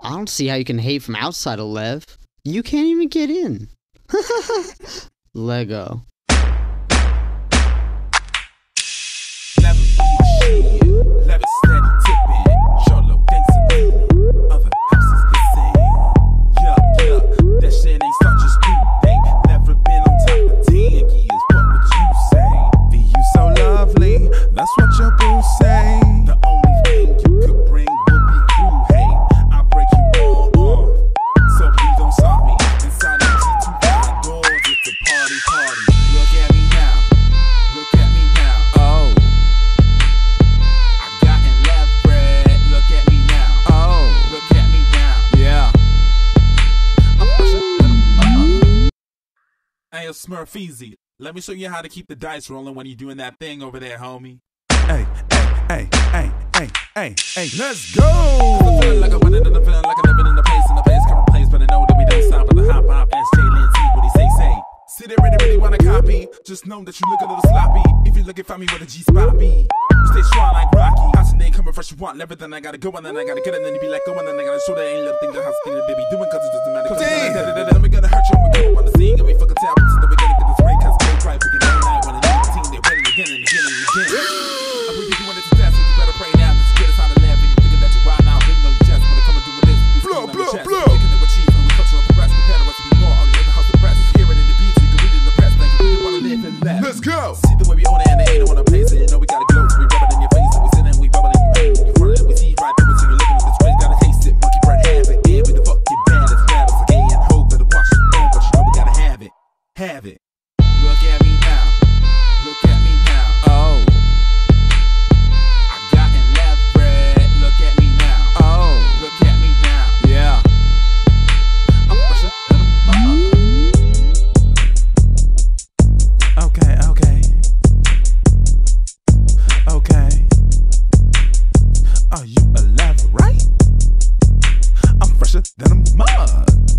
I don't see how you can hate from outside of Lev. You can't even get in. Lego. Leverett steady tipping. Charlotte thanks to me. Other houses missing. Yup. That shit ain't start just do. Ain't never been on top of 10 years. What would you say? The you so lovely. That's what your boo say. The only thing you could bring would be true hate. I break you all off. So please don't stop me. Inside empty 2 doors. It's a party. Look at me now. Look at me now. Oh. Hey, Smurf easy. Let me show you how to keep the dice rolling when you're doing that thing over there, homie. Hey, let's go! I'm feeling like I'm winning and I'm feeling like I'm living in the place, current place, but I know that we don't stop at the hop, ask Jay Lindsay, what he say. See, they really wanna copy, just know that you look a little sloppy. If you looking for me with a G-spot be, you stay strong like Rocky. House and name coming fresh, you want everything, I gotta go and then I gotta get it, and then you be like, go and then I gotta show that ain't little thing, the house thing that they be doing, cause it doesn't matter. Then we gonna hurt you when we go on the scene, and we fucking tap, so then we gonna get this ring, cause they try picking every night when I need the team, they're ready again and again and again. I believe you're doing it to death, so you better pray now, this is good, it's how to laugh, and you thinking that you're wild now, even though you just wanna come and do this, we flow, thinking that we're cheap, and we touch on the press, compare to us to be more, all in the house of the press, hear it in the beat, so you can read it in the press, like you really wanna live and laugh. Let's go! See the way we own it, and they ain't on a place, and you know we gotta glow, so we rub it in your face, and we sit and we bubble and you hate, you front it, we see right through it, so you're looking at this way, gotta taste it, monkey bread, have it, yeah, we the fucking baddest, battles, like gay and hope, better watch it, but you know we gotta have it. Look at me now, look at me now, oh. I got in Leverett, look at me now, oh. Look at me now, yeah. I'm fresher than a mug. Okay. Are you a Leverett? I'm fresher than a mug.